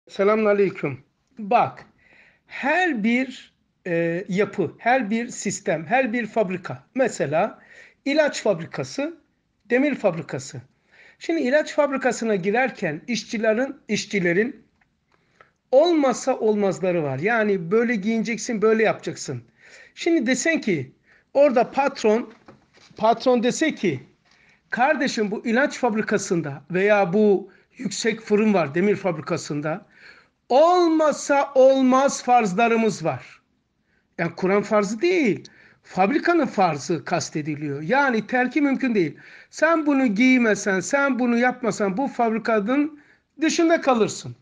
Selamünaleyküm. Bak, her bir yapı, her bir sistem, her bir fabrika. Mesela ilaç fabrikası, demir fabrikası. Şimdi ilaç fabrikasına girerken işçilerin olmazsa olmazları var. Yani böyle giyineceksin, böyle yapacaksın. Şimdi desen ki orada patron dese ki kardeşim bu ilaç fabrikasında veya bu yüksek fırın var demir fabrikasında olmazsa olmaz farzlarımız var. Yani Kur'an farzı değil. Fabrikanın farzı kastediliyor. Yani terki mümkün değil. Sen bunu giymesen, sen bunu yapmasan bu fabrikanın dışında kalırsın.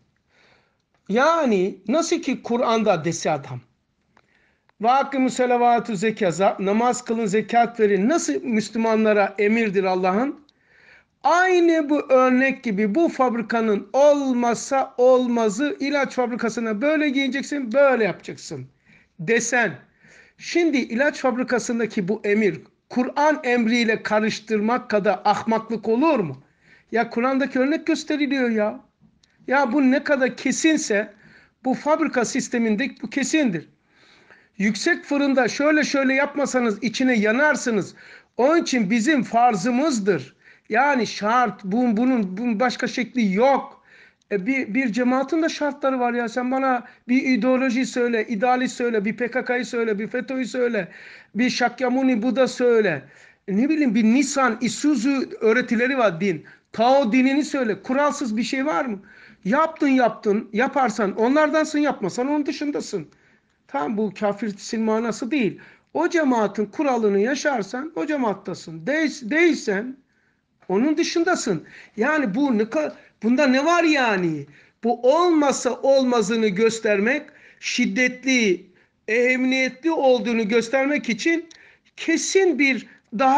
Yani nasıl ki Kur'an'da dese adam. Ve hakkımı selavatü zekat, namaz kılın, zekat verin. Nasıl Müslümanlara emirdir Allah'ın? Aynı bu örnek gibi bu fabrikanın olmazsa olmazı ilaç fabrikasına böyle giyeceksin, böyle yapacaksın desen. Şimdi ilaç fabrikasındaki bu emir Kur'an emriyle karıştırmak kadar ahmaklık olur mu? Ya Kur'an'daki örnek gösteriliyor ya. Ya bu ne kadar kesinse bu fabrika sisteminde bu kesindir. Yüksek fırında şöyle şöyle yapmasanız içine yanarsınız. Onun için bizim farzımızdır. Yani şart, bunun başka şekli yok. Bir cemaatin de şartları var ya. Sen bana bir ideoloji söyle, idealist söyle, bir PKK'yı söyle, bir FETÖ'yü söyle, bir Shakyamuni Buda söyle. Ne bileyim bir Nisan, Isuzu öğretileri var din. Tao dinini söyle. Kuralsız bir şey var mı? Yaptın, yaparsan onlardansın, yapmasan onun dışındasın. Tam bu kafirsin manası değil. O cemaatin kuralını yaşarsan o cemaattasın. Değilsen onun dışındasın. Yani bunda ne var yani? Bu olmasa olmazını göstermek, şiddetli, ehemmiyetli olduğunu göstermek için kesin bir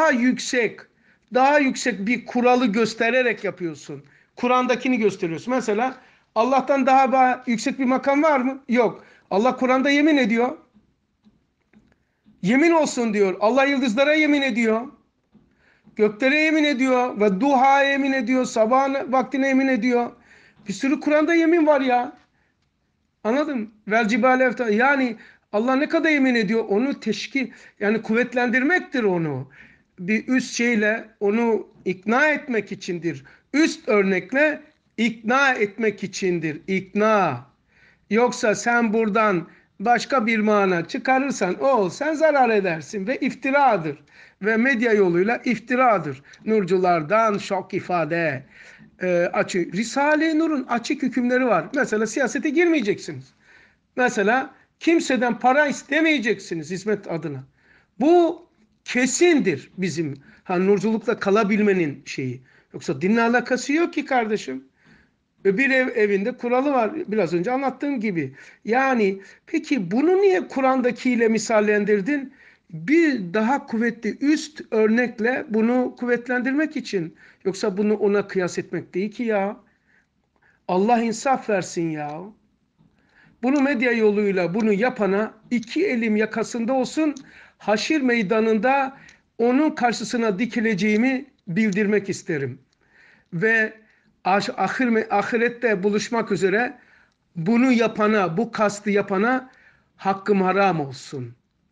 daha yüksek bir kuralı göstererek yapıyorsun. Kur'an'dakini gösteriyorsun. Mesela Allah'tan daha yüksek bir makam var mı? Yok. Allah Kur'an'da yemin ediyor. Yemin olsun diyor. Allah yıldızlara yemin ediyor. Göklere yemin ediyor ve duha yemin ediyor. Sabah vaktine yemin ediyor. Bir sürü Kur'an'da yemin var ya. Anladın? Vel cibale yani Allah ne kadar yemin ediyor? Onu yani kuvvetlendirmektir onu. Bir üst şeyle onu ikna etmek içindir. Üst örnekle ikna etmek içindir. İkna. Yoksa sen buradan başka bir mana çıkarırsan sen zarar edersin ve iftiradır. Ve medya yoluyla iftiradır. Nurculardan şok ifade açık. Risale-i Nur'un açık hükümleri var. Mesela siyasete girmeyeceksiniz. Mesela kimseden para istemeyeceksiniz hizmet adına. Bu kesindir bizim nurculukla kalabilmenin şeyi. Yoksa dinle alakası yok ki kardeşim. Ve bir evinde kuralı var biraz önce anlattığım gibi. Yani peki bunu niye Kur'an'dakiyle misallendirdin? Bir daha kuvvetli üst örnekle bunu kuvvetlendirmek için. Yoksa bunu ona kıyas etmek değil ki ya. Allah insaf versin ya. Bunu medya yoluyla bunu yapana iki elim yakasında olsun, haşir meydanında onun karşısına dikileceğimi bildirmek isterim. Ve ahirette buluşmak üzere bunu yapana, bu kastı yapana hakkım haram olsun.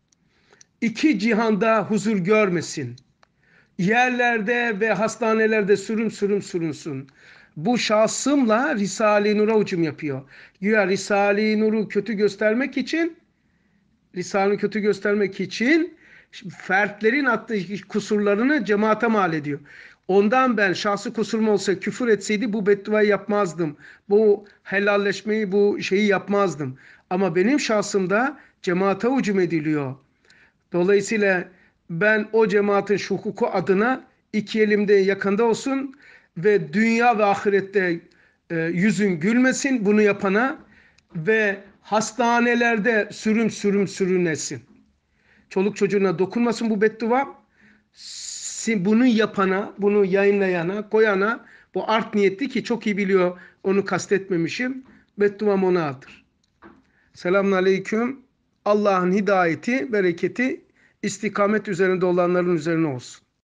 İki cihanda huzur görmesin. Yerlerde ve hastanelerde sürünsün. Bu şahsımla Risale-i Nur'a hücum yapıyor. Güya Risale-i Nur'u kötü göstermek için Risale'yi kötü göstermek için fertlerin attığı kusurlarını cemaate mal ediyor. Ondan ben şahsi kusurum olsa küfür etseydi bu bedduayı yapmazdım. Bu helalleşmeyi bu şeyi yapmazdım. Ama benim şahsımda cemaate hücum ediliyor. Dolayısıyla ben o cemaatin şu hukuku adına iki elimde yakında olsun ve dünya ve ahirette yüzün gülmesin bunu yapana ve hastanelerde sürünesin. Çoluk çocuğuna dokunmasın bu beddua. Bunu yapana, bunu yayınlayana, koyana bu art niyetli ki çok iyi biliyor onu kastetmemişim. Bedduam ona adır. Selamun aleyküm. Allah'ın hidayeti, bereketi istikamet üzerinde olanların üzerine olsun.